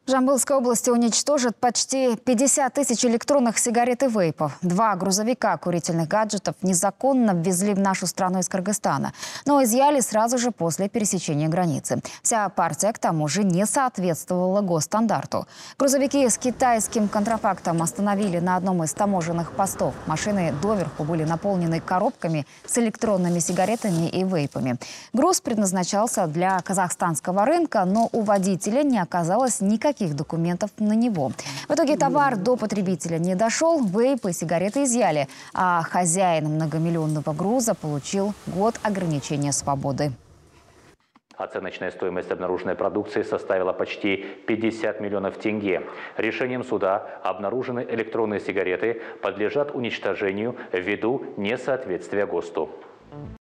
В Жамбылской области уничтожат почти 50 тысяч электронных сигарет и вейпов. 2 грузовика курительных гаджетов незаконно ввезли в нашу страну из Кыргызстана, но изъяли сразу же после пересечения границы. Вся партия, к тому же, не соответствовала госстандарту. Грузовики с китайским контрафактом остановили на одном из таможенных постов. Машины доверху были наполнены коробками с электронными сигаретами и вейпами. Груз предназначался для казахстанского рынка, но у водителя не оказалось никаких документов на него. В итоге товар до потребителя не дошел, вейпы и сигареты изъяли, а хозяин многомиллионного груза получил год ограничения свободы. Оценочная стоимость обнаруженной продукции составила почти 50 миллионов тенге. Решением суда обнаруженные электронные сигареты подлежат уничтожению ввиду несоответствия ГОСТу.